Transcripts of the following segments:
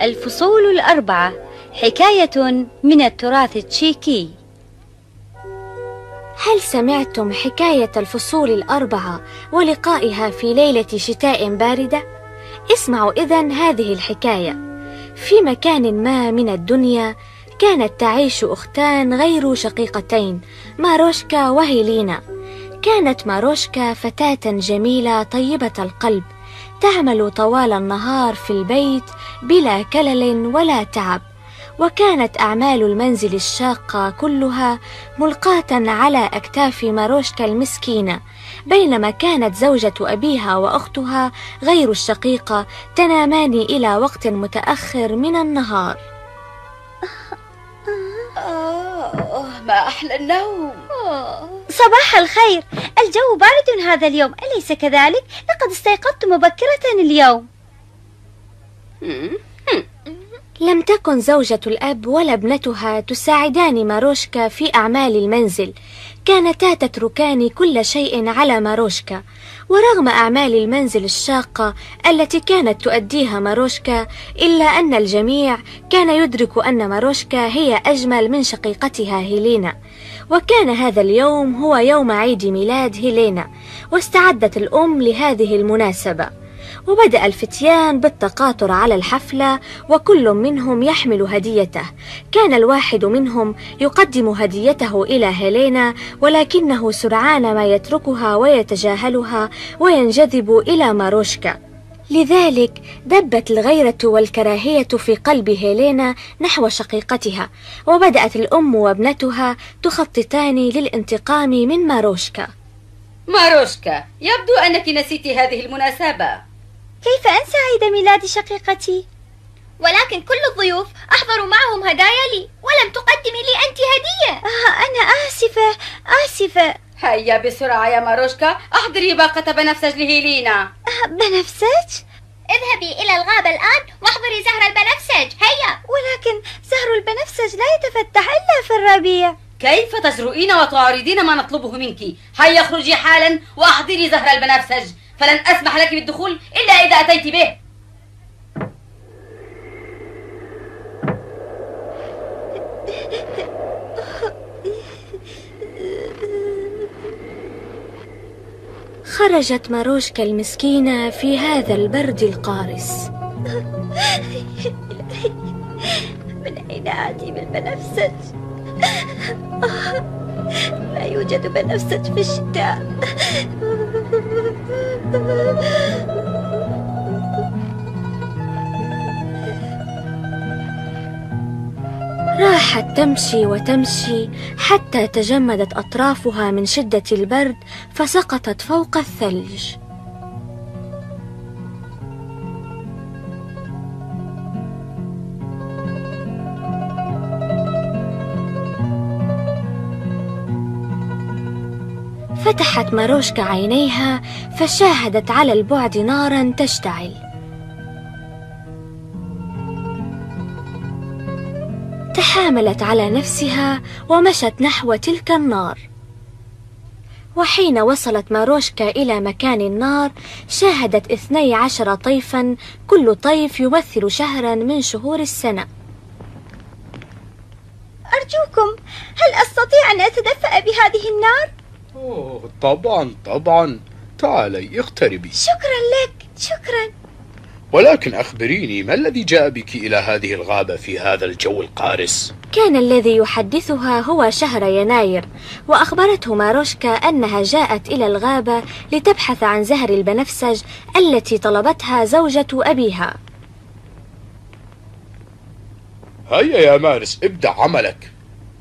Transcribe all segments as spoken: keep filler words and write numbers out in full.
الفصول الأربعة، حكاية من التراث التشيكي. هل سمعتم حكاية الفصول الأربعة ولقائها في ليلة شتاء باردة؟ اسمعوا إذن هذه الحكاية. في مكان ما من الدنيا كانت تعيش أختان غير شقيقتين، ماروشكا وهيلينا. كانت ماروشكا فتاة جميلة طيبة القلب، تعمل طوال النهار في البيت بلا كلل ولا تعب، وكانت أعمال المنزل الشاقة كلها ملقاة على أكتاف ماروشكا المسكينة، بينما كانت زوجة أبيها وأختها غير الشقيقة تنامان إلى وقت متأخر من النهار. آه ما أحلى النوم. صباح الخير، الجو بارد هذا اليوم، أليس كذلك؟ لقد استيقظت مبكرة اليوم. لم تكن زوجة الأب ولا ابنتها تساعدان ماروشكا في أعمال المنزل، كانتا تتركان كل شيء على ماروشكا. ورغم أعمال المنزل الشاقة التي كانت تؤديها ماروشكا، إلا أن الجميع كان يدرك أن ماروشكا هي أجمل من شقيقتها هيلينا. وكان هذا اليوم هو يوم عيد ميلاد هيلينا، واستعدت الأم لهذه المناسبة، وبدأ الفتيان بالتقاطر على الحفلة، وكل منهم يحمل هديته. كان الواحد منهم يقدم هديته إلى هيلينا، ولكنه سرعان ما يتركها ويتجاهلها وينجذب إلى ماروشكا. لذلك دبت الغيرة والكراهية في قلب هيلينا نحو شقيقتها، وبدأت الأم وابنتها تخططان للانتقام من ماروشكا. ماروشكا، يبدو أنك نسيت هذه المناسبة. كيف أنسى عيد ميلاد شقيقتي؟ ولكن كل الضيوف أحضروا معهم هدايا لي، ولم تقدمي لي أنت هدية. آه أنا آسفة آسفة. هيا بسرعة يا ماروشكا، أحضري باقة بنفسج لهيلينا. آه بنفسج؟ اذهبي إلى الغابة الآن واحضري زهر البنفسج، هيا. ولكن زهر البنفسج لا يتفتح إلا في الربيع. كيف تجرؤين وتعارضين ما نطلبه منك؟ هيا اخرجي حالا وأحضري زهر البنفسج، فلن أسمح لك بالدخول إلا إذا أتيت به. خرجت ماروشكا المسكينة في هذا البرد القارس. من أين آتي بالبنفسج؟ لا يوجد بنفسج في الشتاء. راحت تمشي وتمشي حتى تجمدت أطرافها من شدة البرد، فسقطت فوق الثلج. فتحت ماروشكا عينيها فشاهدت على البعد نارا تشتعل. تحاملت على نفسها ومشت نحو تلك النار. وحين وصلت ماروشكا إلى مكان النار، شاهدت اثني عشر طيفا، كل طيف يمثل شهرا من شهور السنة. أرجوكم، هل أستطيع أن أتدفأ بهذه النار؟ أوه طبعا طبعا، تعالي اقتربي. شكرا لك، شكرا. ولكن أخبريني، ما الذي جاء بك إلى هذه الغابة في هذا الجو القارس؟ كان الذي يحدثها هو شهر يناير، وأخبرته ماروشكا أنها جاءت إلى الغابة لتبحث عن زهر البنفسج التي طلبتها زوجة أبيها. هيا يا مارس، ابدأ عملك.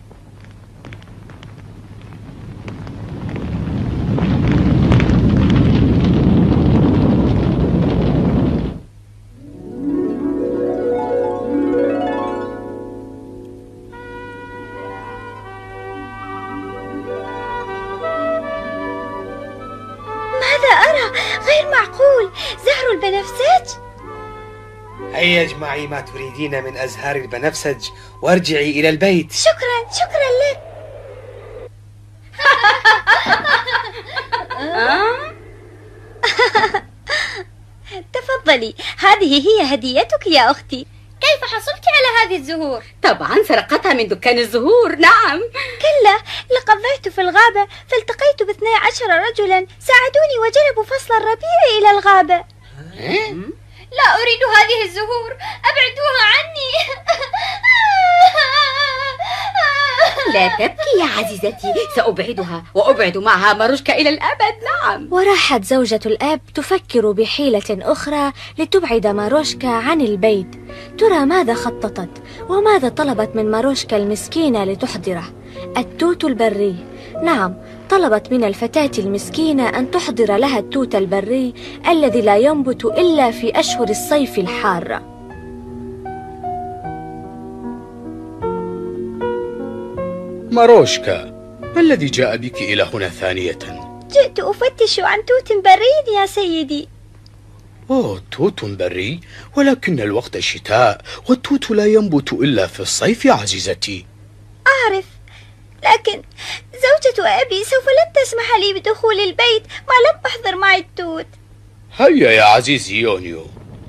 غير معقول، زهر البنفسج. هيا اجمعي ما تريدين من أزهار البنفسج وارجعي إلى البيت. شكرا شكرا لك. تفضلي، هذه هي هديتك يا أختي. كيف حصلت على هذه الزهور؟ طبعا سرقتها من دكان الزهور. نعم. كلا، لقد ضعت في الغابة فالتقيت باثني عشر رجلا ساعدوني وجلبوا فصل الربيع إلى الغابة. لا أريد هذه الزهور، أبعدوها عني. لا تبكي يا عزيزتي، سأبعدها وأبعد معها ماروشكا إلى الأبد. نعم. وراحت زوجة الأب تفكر بحيلة أخرى لتبعد ماروشكا عن البيت. ترى ماذا خططت وماذا طلبت من ماروشكا المسكينة لتحضره؟ التوت البري. نعم، طلبت من الفتاة المسكينة أن تحضر لها التوت البري الذي لا ينبت إلا في أشهر الصيف الحارة. ماروشكا، ما الذي جاء بك إلى هنا ثانية؟ جئت أفتش عن توت بري يا سيدي. أوه، توت بري؟ ولكن الوقت شتاء والتوت لا ينبت إلا في الصيف يا عزيزتي. أعرف، لكن زوجة أبي سوف لن تسمح لي بدخول البيت ما لم أحضر معي التوت. هيا يا عزيزي يونيو.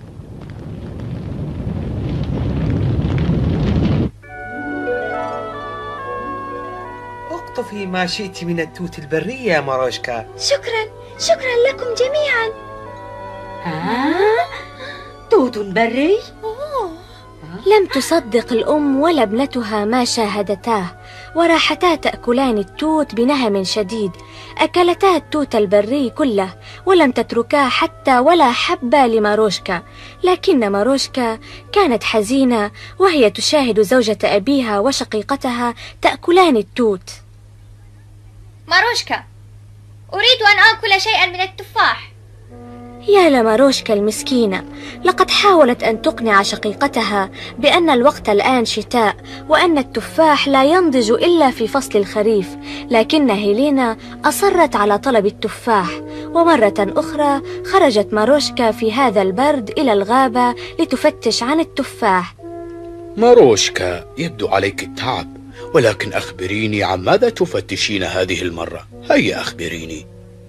اقطفي ما شئت من التوت البري يا ماروشكا. شكرا، شكرا لكم جميعا. ها؟ توت بري؟ لم تصدق الأم ولا ابنتها ما شاهدتاه، وراحتا تأكلان التوت بنهم شديد. أكلتا التوت البري كله ولم تتركا حتى ولا حبة لماروشكا. لكن ماروشكا كانت حزينة وهي تشاهد زوجة أبيها وشقيقتها تأكلان التوت. ماروشكا، أريد أن آكل شيئا من التفاح. يا لماروشكا المسكينة، لقد حاولت أن تقنع شقيقتها بأن الوقت الآن شتاء وأن التفاح لا ينضج إلا في فصل الخريف، لكن هيلينا أصرت على طلب التفاح. ومرة أخرى خرجت ماروشكا في هذا البرد إلى الغابة لتفتش عن التفاح. ماروشكا، يبدو عليك التعب، ولكن أخبريني عن ماذا تفتشين هذه المرة. هيا أخبريني.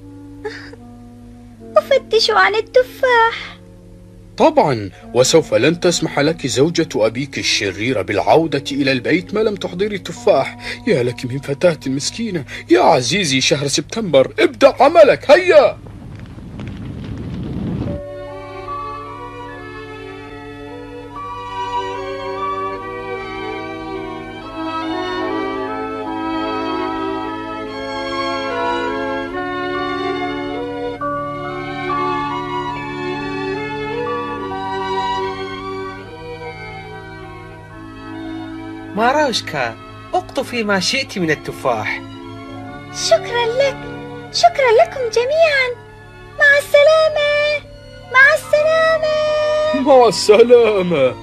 أفتش عن التفاح. طبعا، وسوف لن تسمح لك زوجة أبيك الشريرة بالعودة إلى البيت ما لم تحضري تفاح. يا لك من فتاة مسكينة. يا عزيزي، شهر سبتمبر، ابدأ عملك. هيا. ماروشكا، اقطفي ما شئت من التفاح. شكرا لك، شكرا لكم جميعا. مع السلامة، مع السلامة، مع السلامة.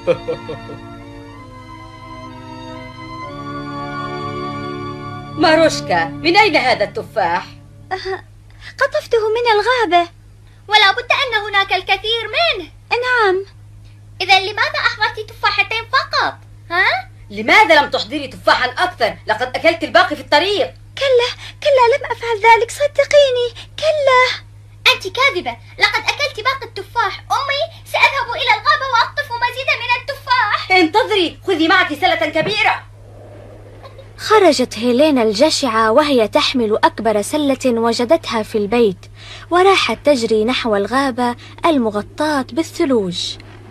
ماروشكا، من أين هذا التفاح؟ قطفته من الغابة. ولا بد أن هناك الكثير منه. نعم. إذا لماذا أحضرت تفاحتين فقط؟ ها؟ لماذا لم تحضري تفاحا أكثر؟ لقد أكلت الباقي في الطريق. كلا، كلا، لم أفعل ذلك، صدقيني. كلا. أنت كاذبة، لقد أكلت باقي التفاح. أمي، سأذهب إلى الغابة وأقطف مزيدا من التفاح. انتظري، خذي معك سلة كبيرة. خرجت هيلينا الجشعة وهي تحمل أكبر سلة وجدتها في البيت، وراحت تجري نحو الغابة المغطاة بالثلوج.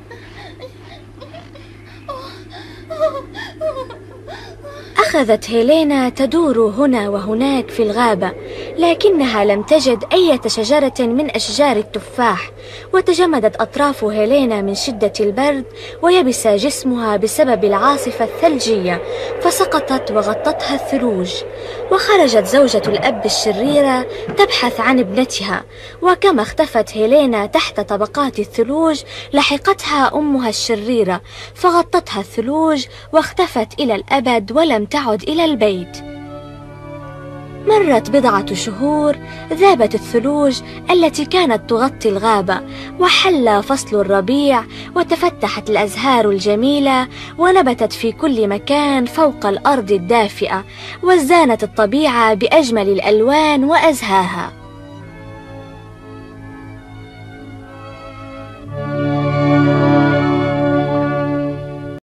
أخذت هيلينا تدور هنا وهناك في الغابة، لكنها لم تجد أي شجرة من أشجار التفاح، وتجمدت أطراف هيلينا من شدة البرد، ويبس جسمها بسبب العاصفة الثلجية، فسقطت وغطتها الثلوج. وخرجت زوجة الأب الشريرة تبحث عن ابنتها، وكما اختفت هيلينا تحت طبقات الثلوج لحقتها أمها الشريرة، فغطتها الثلوج واختفت إلى الأبد ولم تعد إلى البيت. مرت بضعة شهور، ذابت الثلوج التي كانت تغطي الغابة، وحل فصل الربيع، وتفتحت الأزهار الجميلة، ونبتت في كل مكان فوق الأرض الدافئة، وزانت الطبيعة بأجمل الألوان وأزهاها.